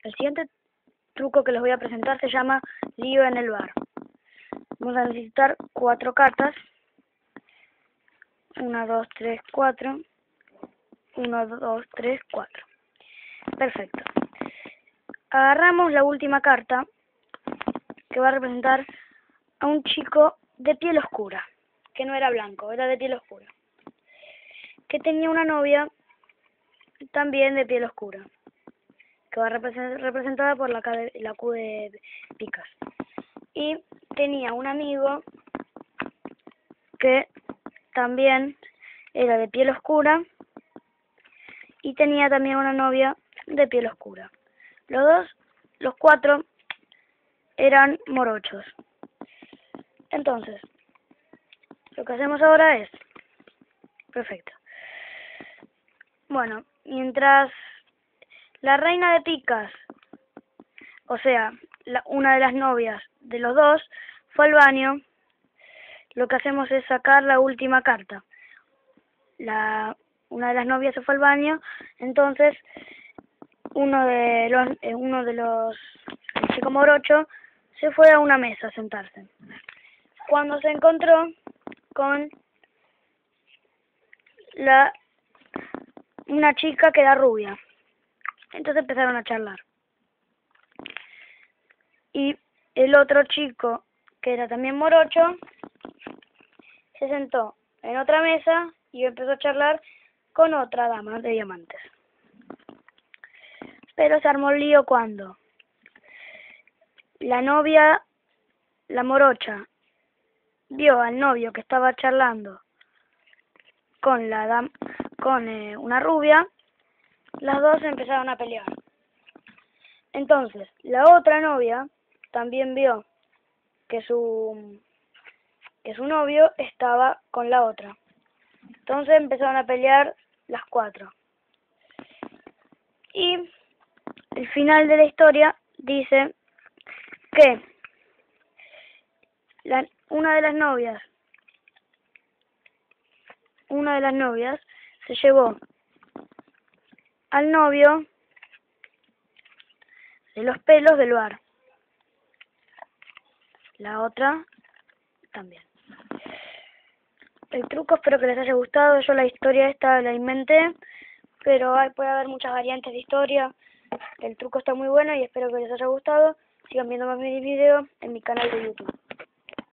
El siguiente truco que les voy a presentar se llama lío en el bar. Vamos a necesitar 4 cartas. 1, 2, 3, 4. 1, 2, 3, 4. Perfecto. Agarramos la última carta, que va a representar a un chico de piel oscura, que no era blanco, era de piel oscura, que tenía una novia también de piel oscura, que va representada por la Q de picas. Y tenía un amigo que también era de piel oscura y tenía también una novia de piel oscura. Los 4 eran morochos. Entonces, lo que hacemos ahora es... Perfecto. Bueno, mientras la reina de picas, o sea, una de las novias de los dos, fue al baño, lo que hacemos es sacar la última carta. Una de las novias se fue al baño, entonces el chico morocho se fue a una mesa a sentarse. Cuando se encontró con una chica que era rubia, entonces empezaron a charlar. Y el otro chico, que era también morocho, se sentó en otra mesa y empezó a charlar con otra dama de diamantes. Pero se armó el lío cuando la novia, la morocha, vio al novio que estaba charlando con una rubia. Las dos empezaron a pelear. Entonces, la otra novia también vio que su novio estaba con la otra. Entonces empezaron a pelear las 4. Y el final de la historia dice que una de las novias se llevó al novio de los pelos del bar. La otra también. El truco espero que les haya gustado. Yo la historia esta la inventé, pero puede haber muchas variantes de historia. El truco está muy bueno y espero que les haya gustado. Sigan viendo más mis videos en mi canal de YouTube.